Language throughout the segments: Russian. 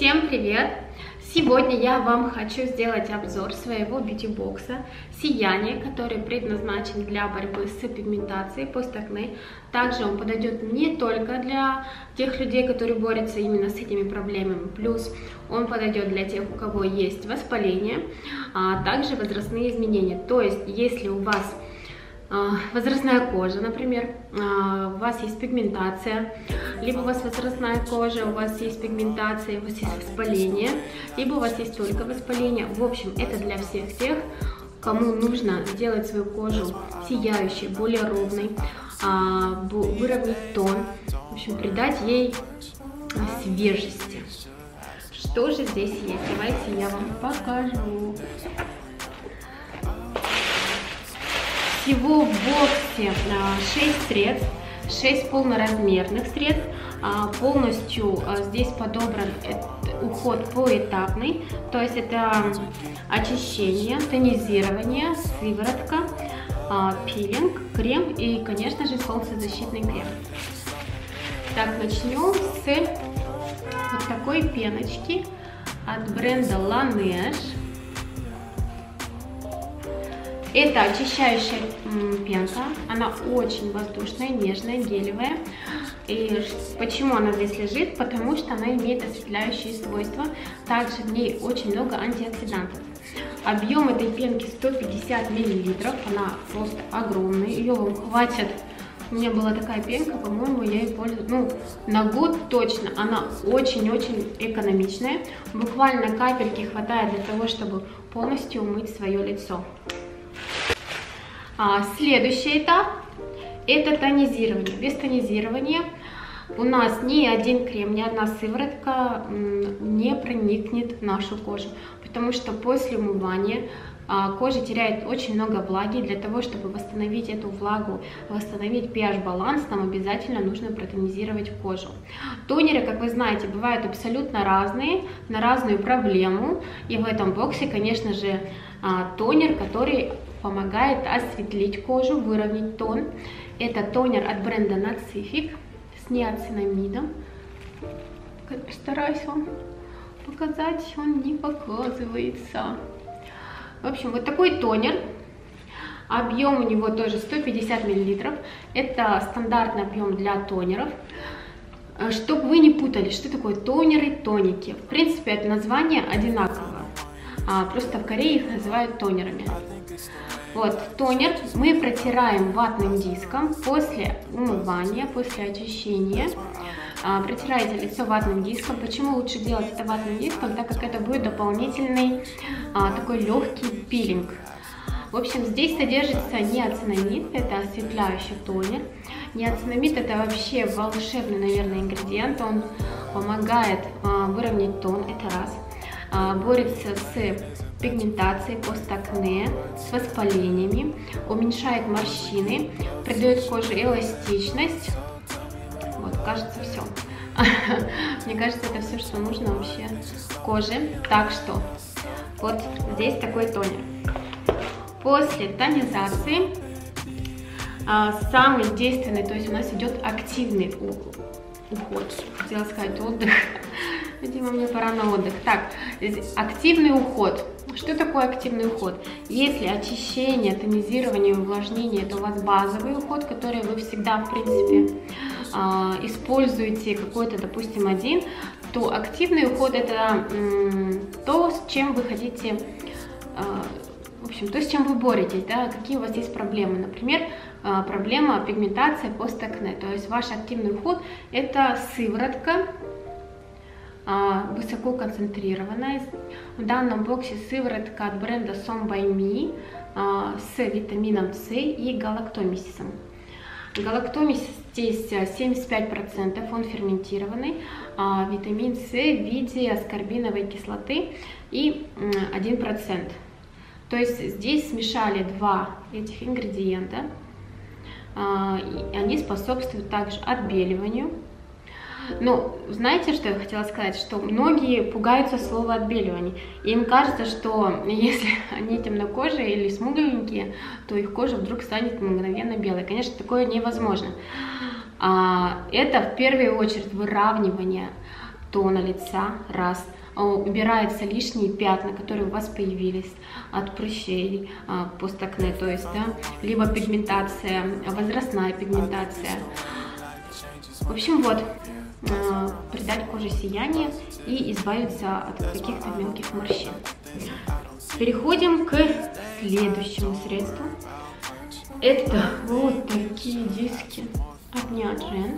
Всем привет! Сегодня я вам хочу сделать обзор своего бьюти-бокса «Сияние», который предназначен для борьбы с пигментацией постакне. Также он подойдет не только для тех людей, которые борются именно с этими проблемами, плюс он подойдет для тех, у кого есть воспаление, а также возрастные изменения. То есть, если у вас возрастная кожа, например, у вас есть пигментация, либо у вас возрастная кожа, у вас есть пигментация, у вас есть воспаление, либо у вас есть только воспаление. В общем, это для всех тех, кому нужно сделать свою кожу сияющей, более ровной, выровнять тон, в общем, придать ей свежести. Что же здесь есть? Давайте я вам покажу. Всего в боксе 6 средств, 6 полноразмерных средств. Полностью здесь подобран уход поэтапный, то есть это очищение, тонизирование, сыворотка, пилинг, крем и, конечно же, солнцезащитный крем. Так, начнем с вот такой пеночки от бренда Laneige. Это очищающая пенка, она очень воздушная, нежная, гелевая. И почему она здесь лежит? Потому что она имеет осветляющие свойства. Также в ней очень много антиоксидантов. Объем этой пенки 150 мл, она просто огромная, ее вам хватит. У меня была такая пенка, по-моему, я ее пользуюсь, на год точно. Она очень-очень экономичная. Буквально капельки хватает для того, чтобы полностью умыть свое лицо. Следующий этап — это тонизирование. Без тонизирования у нас ни один крем, ни одна сыворотка не проникнет в нашу кожу, потому что после умывания кожа теряет очень много влаги. Для того, чтобы восстановить эту влагу, восстановить pH-баланс, нам обязательно нужно протонизировать кожу. Тонеры, как вы знаете, бывают абсолютно разные, на разную проблему. И в этом боксе, конечно же, тонер, который помогает осветлить кожу, выровнять тон. Это тонер от бренда Nacific с неоцинамидом. Постараюсь вам показать, он не показывается. В общем, вот такой тонер. Объем у него тоже 150 мл. Это стандартный объем для тонеров. Чтобы вы не путали, что такое тонеры, тоники. В принципе, это название одинаково. Просто в Корее их называют тонерами. Вот, тонер мы протираем ватным диском после умывания, после очищения. Протираете лицо ватным диском. Почему лучше делать это ватным диском? Так как это будет дополнительный такой легкий пилинг. В общем, здесь содержится неоцинамид, это осветляющий тонер. Неоцинамид — это вообще волшебный, наверное, ингредиент. Он помогает выровнять тон, это раз. Борется с пигментацией, постакне, с воспалениями, уменьшает морщины, придает коже эластичность. Вот, кажется, все. Мне кажется, это все, что нужно вообще коже. Так что, вот здесь такой тонер. После тонизации самый действенный, то есть у нас идет активный уход. Хотела сказать отдых. Видимо, мне пора на отдых. Так, активный уход. Что такое активный уход? Если очищение, тонизирование, увлажнение — это у вас базовый уход, который вы всегда, в принципе, используете какой-то, допустим, один, то активный уход — это то, с чем вы хотите, в общем, то, с чем вы боретесь, да, какие у вас есть проблемы. Например, проблема пигментации постакне. То есть ваш активный уход — это сыворотка, высоко концентрированная. В данном боксе сыворотка от бренда Som by Me с витамином С и галактомисисом. Галактомисис здесь 75%, он ферментированный, витамин С в виде аскорбиновой кислоты и 1%. То есть здесь смешали два этих ингредиента, и они способствуют также отбеливанию. Но знаете, что я хотела сказать? Что многие пугаются слова отбеливание. Им кажется, что если они темнокожие или смугленькие, то их кожа вдруг станет мгновенно белой. Конечно, такое невозможно. Это в первую очередь выравнивание тона лица, раз. Убираются лишние пятна, которые у вас появились от прыщей, постакне, то есть, да, либо пигментация, возрастная пигментация. В общем, вот, придать коже сияние и избавиться от каких-то мелких морщин. Переходим к следующему средству. Это вот такие диски от Neogen.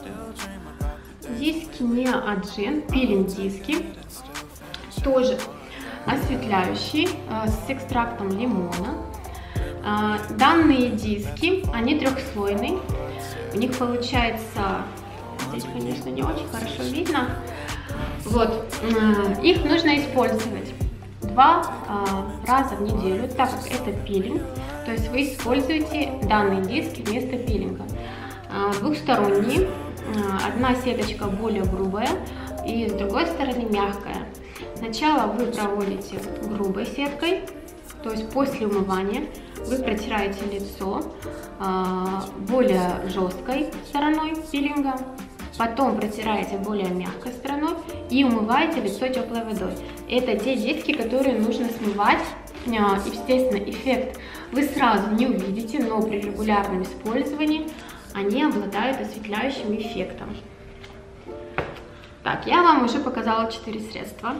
Диски Neogen, пилинг-диски, тоже осветляющие, с экстрактом лимона. Данные диски, они трехслойные, у них получается, здесь, конечно, не очень хорошо видно, вот, их нужно использовать 2 раза в неделю, так как это пилинг, то есть вы используете данные диски вместо пилинга. Двухсторонние. Одна сеточка более грубая и с другой стороны мягкая. Сначала вы проводите грубой сеткой, то есть после умывания вы протираете лицо более жесткой стороной пилинга, потом протираете более мягкой стороной и умываете лицо теплой водой. Это те диски, которые нужно смывать. Естественно, эффект вы сразу не увидите, но при регулярном использовании они обладают осветляющим эффектом. Так, я вам уже показала 4 средства.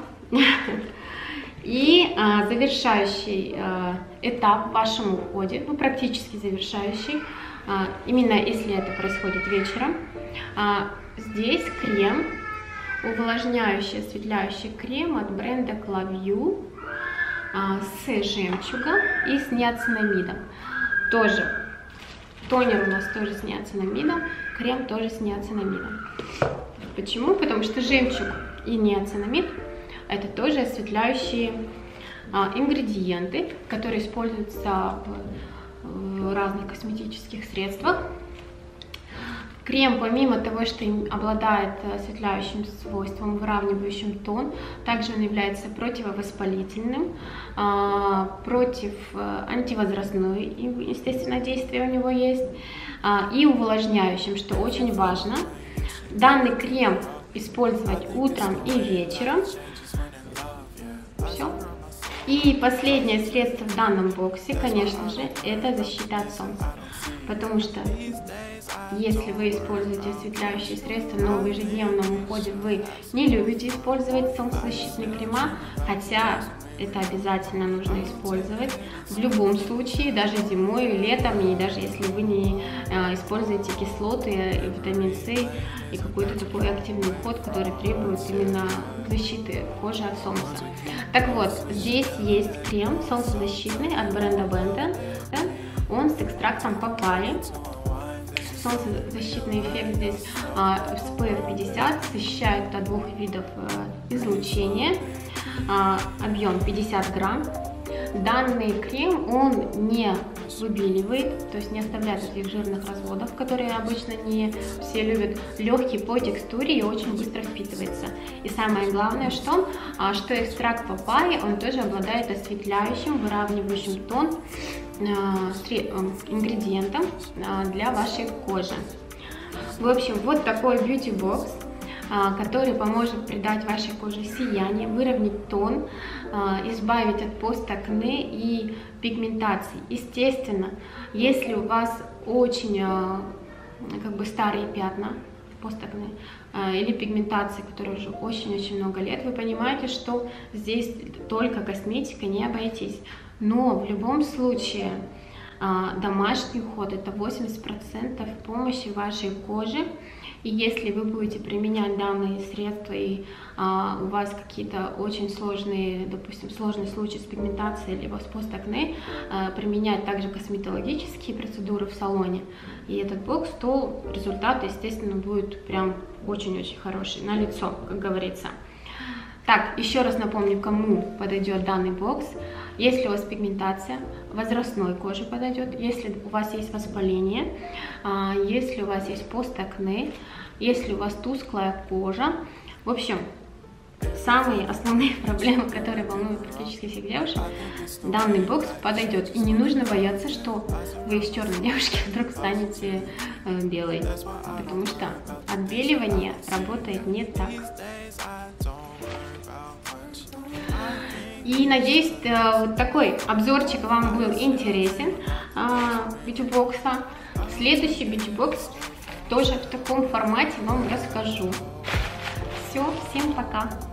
И завершающий этап в вашем уходе, ну практически завершающий, именно если это происходит вечером, здесь крем, увлажняющий, осветляющий крем от бренда Claviu с жемчугом и с неоцинамидом. Тоже тонер у нас тоже с неоцинамидом, крем тоже с неоцинамидом. Почему? Потому что жемчуг и неоцинамид — это тоже осветляющие ингредиенты, которые используются в разных косметических средствах. Крем, помимо того, что обладает осветляющим свойством, выравнивающим тон, также он является противовоспалительным, против антивозрастной, естественно, действие у него есть, и увлажняющим, что очень важно. Данный крем использовать утром и вечером. Все. И последнее средство в данном боксе, конечно же, это защита от солнца. Потому что если вы используете осветляющие средства, но в ежедневном уходе вы не любите использовать солнцезащитные крема, хотя это обязательно нужно использовать в любом случае, даже зимой, летом, и даже если вы не используете кислоты, витамин С и какой-то такой активный уход, который требует именно защиты кожи от солнца. Так вот, здесь есть крем солнцезащитный от бренда Benton, да? Он с экстрактом папайи. Солнцезащитный эффект здесь SPF 50, защищает от 2 видов излучения, объем 50 грамм. Данный крем, он не выбеливает, то есть не оставляет этих жирных разводов, которые обычно не все любят, легкий по текстуре и очень быстро впитывается. И самое главное, что экстракт папайи, он тоже обладает осветляющим, выравнивающим тон ингредиентом для вашей кожи. В общем, вот такой бьюти-бокс, который поможет придать вашей коже сияние, выровнять тон, избавить от постакне и пигментации. Естественно, если у вас очень старые пятна, постакне или пигментации, которые уже очень-очень много лет, вы понимаете, что здесь только косметика, не обойтись. Но в любом случае домашний уход — это 80% помощи вашей коже. И если вы будете применять данные средства, и у вас какие-то очень сложные, допустим, сложный случай с пигментацией либо с постакне, применять также косметологические процедуры в салоне, и этот бокс, то результат, естественно, будет прям очень-очень хороший, на лицо, как говорится. Так, еще раз напомню, кому подойдет данный бокс. Если у вас пигментация, возрастной коже подойдет, если у вас есть воспаление, если у вас есть постакне, если у вас тусклая кожа. В общем, самые основные проблемы, которые волнуют практически всех девушек, данный бокс подойдет. И не нужно бояться, что вы из черной девушки вдруг станете белой, потому что отбеливание работает не так. И надеюсь, вот такой обзорчик вам был интересен бьюти-бокса. Следующий бьюти-бокс тоже в таком формате вам расскажу. Все, всем пока!